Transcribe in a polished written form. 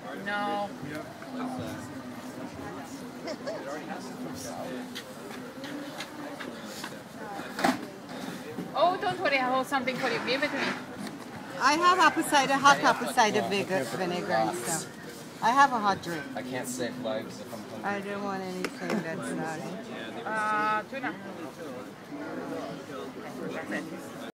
No. Oh, don't worry, I hold something for you. Give it to me. I have apple cider, hot apple cider vinegar and stuff. I have a hot drink. I can't save lives if I'm hungry. I don't want anything that's not. Tuna. That's it.